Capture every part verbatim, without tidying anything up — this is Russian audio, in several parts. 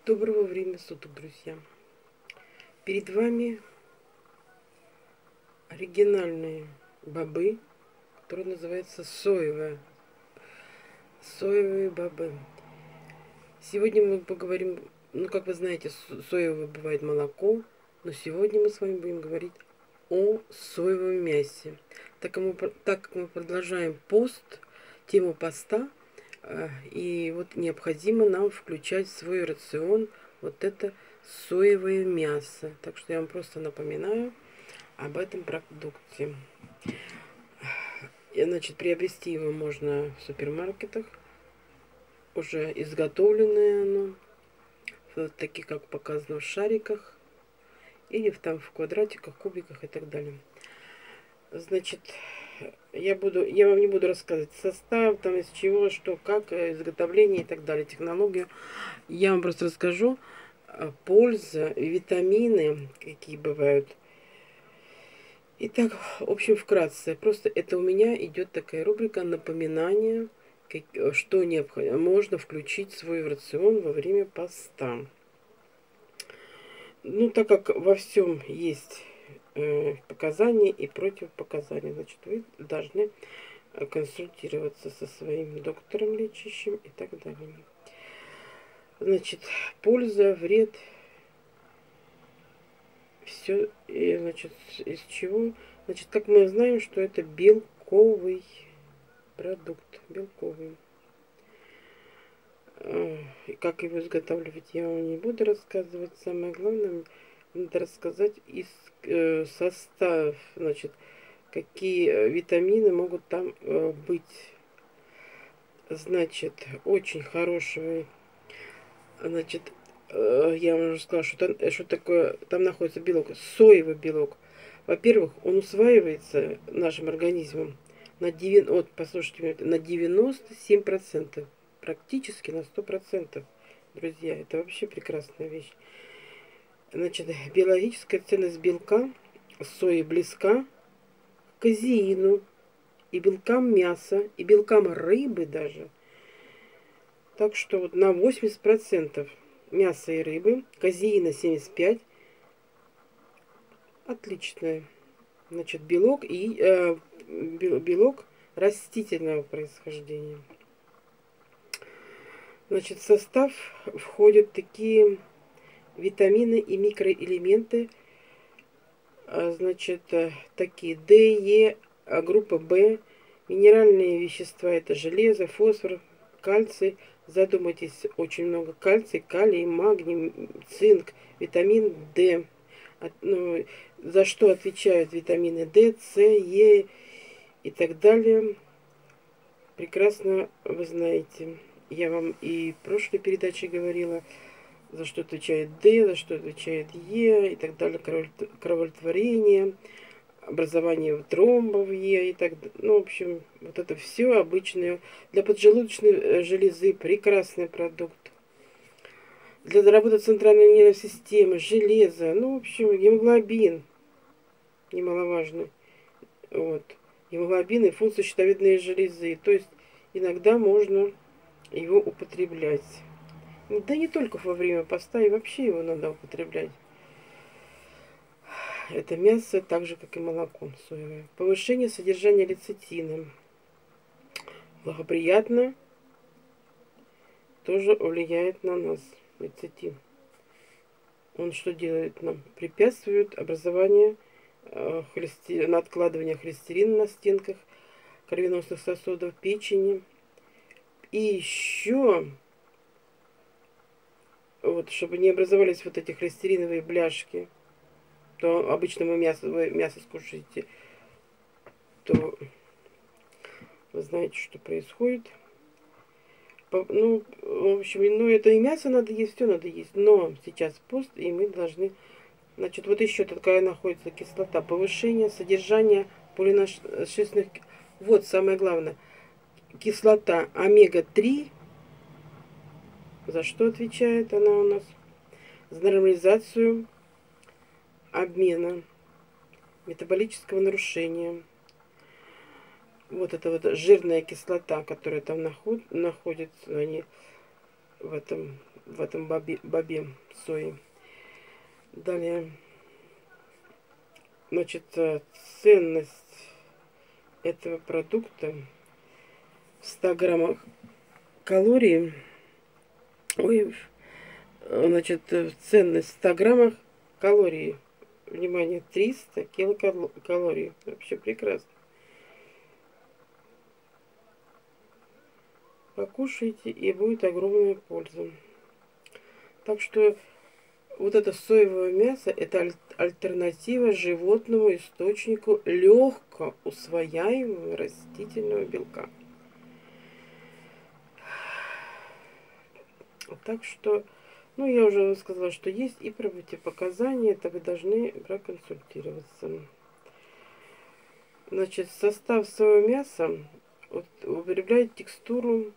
Доброго времени суток, друзья! Перед вами оригинальные бобы, которые называются соевые. Соевые бобы. Сегодня мы поговорим, ну, как вы знаете, соевое бывает молоко, но сегодня мы с вами будем говорить о соевом мясе. Так как мы, так как мы продолжаем пост, тему поста, и вот необходимо нам включать в свой рацион вот это соевое мясо. Так что я вам просто напоминаю об этом продукте. И, значит, приобрести его можно в супермаркетах. Уже изготовленное оно, вот такие, как показано, в шариках, или в, там в квадратиках, кубиках и так далее. Значит, я буду, я вам не буду рассказывать состав, там из чего, что, как, изготовление и так далее, технологию. Я вам просто расскажу польза, витамины, какие бывают. Итак, в общем, вкратце, просто это у меня идет такая рубрика напоминания, как, что необходимо, можно включить в свой рацион во время поста. Ну, так как во всем есть э, показания и противопоказания, значит, вы должны консультироваться со своим доктором лечащим и так далее. Значит, польза, вред, все, и, значит, из чего? Значит, как мы знаем, что это белковый продукт, белковый. И как его изготавливать, я вам не буду рассказывать. Самое главное, надо рассказать из э, состав, значит, какие витамины могут там э, быть. Значит, очень хороший, значит, э, я вам уже сказала, что, там, что такое, там находится белок, соевый белок. Во-первых, он усваивается нашим организмом на девяносто, вот, послушайте, на девяносто семь процентов. Практически на сто процентов, друзья. Это вообще прекрасная вещь. Значит, биологическая ценность белка сои близка к казеину и белкам мяса, и белкам рыбы даже. Так что вот на восемьдесят процентов мяса и рыбы, казеина семьдесят пять процентов. Отличное. Значит, белок и э, белок растительного происхождения. Значит, в состав входят такие витамины и микроэлементы, значит, такие Д, Е, группа В, минеральные вещества, это железо, фосфор, кальций. Задумайтесь, очень много кальций, калий, магний, цинк, витамин D. Ну, за что отвечают витамины D, С, Е и так далее. Прекрасно вы знаете. Я вам и в прошлой передаче говорила, за что отвечает D, за что отвечает Е и так далее, кровотворение, образование тромбов Е и так далее. Ну, в общем, вот это все обычное. Для поджелудочной железы прекрасный продукт. Для работы центральной нервной системы, железо, ну, в общем, гемоглобин, немаловажно. Вот. Гемоглобин и функция щитовидной железы. То есть иногда можно его употреблять. Да не только во время поста, и вообще его надо употреблять. Это мясо, так же, как и молоко соевое. Повышение содержания лецитина. Благоприятно тоже влияет на нас лецитин. Он что делает нам? Препятствует образованию, э, холестер... на откладывание холестерина на стенках кровеносных сосудов, печени. И еще, вот, чтобы не образовались вот эти холестериновые бляшки, то обычно мы мясо, вы мясо скушаете, то вы знаете, что происходит. Ну, в общем, ну, это и мясо надо есть, все надо есть. Но сейчас пост, и мы должны... Значит, вот еще такая находится кислота. Повышение содержания полинашистных... Вот самое главное. Кислота омега три. За что отвечает она у нас? За нормализацию обмена, метаболического нарушения. Вот эта вот жирная кислота, которая там наход, находится, они в этом, в этом бобе, бобе сои. Далее, значит, ценность этого продукта в ста граммах калорий. Ой, значит, ценность в ста граммах калорий. Внимание, триста килокалорий. Вообще прекрасно. Покушайте, и будет огромная польза. Так что вот это соевое мясо, это аль альтернатива животному источнику легко усвояемого растительного белка. Так что, ну, я уже сказала, что есть и противопоказания, это вы должны проконсультироваться. Значит, состав соевого мяса вот, употребляет текстуру.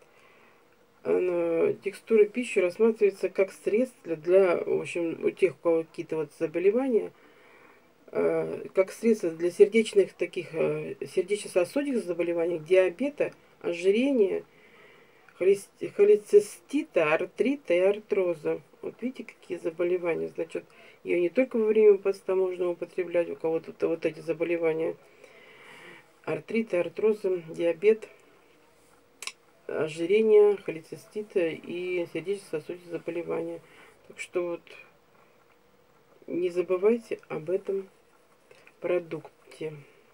Текстура пищи рассматривается как средство для, в общем, у тех, у кого какие-то вот заболевания, как средство для сердечных таких, сердечно-сосудистых заболеваний, диабета, ожирения, холецистита, артрита и артроза. Вот видите, какие заболевания. Значит, ее не только во время поста можно употреблять, у кого-то вот эти заболевания. Артрита, артроза, диабет, ожирение, холецистита и сердечно-сосудистые заболевания. Так что вот не забывайте об этом продукте.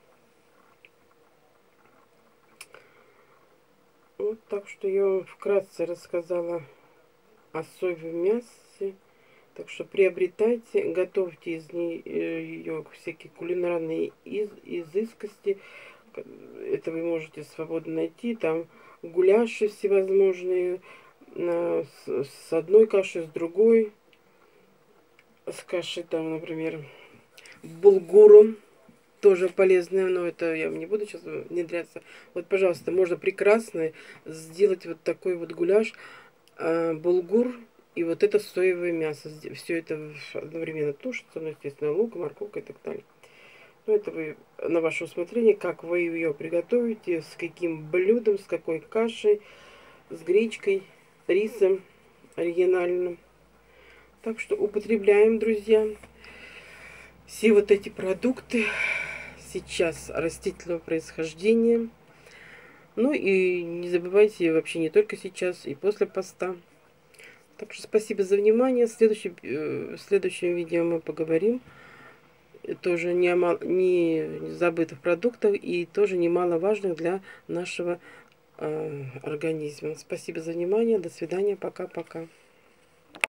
Вот так что я вам вкратце рассказала о соевом мясе. Так что приобретайте, готовьте из нее всякие кулинарные из, изыскости. Это вы можете свободно найти. Там гуляши всевозможные, с, с одной кашей, с другой. С кашей там, например, булгуром. Тоже полезное, но это я не буду сейчас внедряться. Вот, пожалуйста, можно прекрасно сделать вот такой вот гуляш. Булгур и вот это соевое мясо. Все это одновременно тушится, ну, естественно, лук, морковка и так далее. Но это вы на ваше усмотрение, как вы ее приготовите, с каким блюдом, с какой кашей, с гречкой, рисом оригинальным. Так что употребляем, друзья, все вот эти продукты сейчас растительного происхождения. Ну и не забывайте вообще не только сейчас, и после поста. Так что спасибо за внимание. В следующем, в следующем видео мы поговорим тоже не о не забытых продуктах и тоже немаловажных для нашего э, организма. Спасибо за внимание. До свидания. Пока-пока.